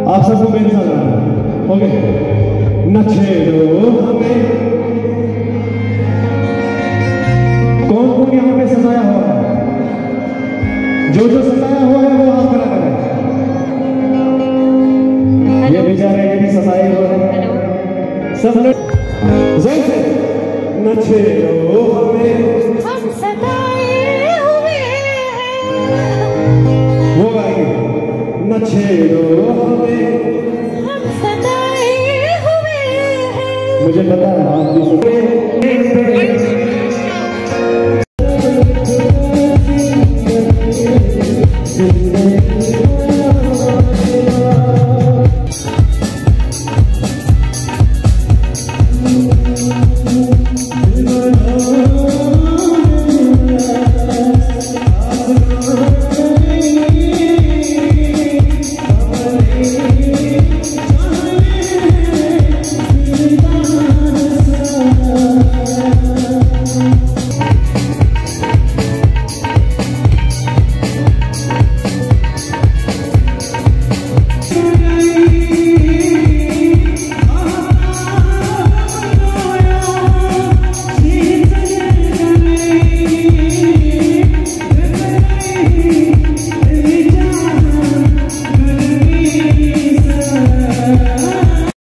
आप सबको मेरे साथ आना, ओके। न छेड़ो हमें, कौन कौन यहाँ पे सताया हुआ है? जो जो सताया हुआ है वो हाथ खड़ा करे। ये बेचारे ये भी सताए हुए हैं सब लोग। न छेड़ो हमें, हम सताए हुए हैं। वो गाएंगे। न छेड़ो हमें, हम सताए हुए हैं। मुझे पता है आप भी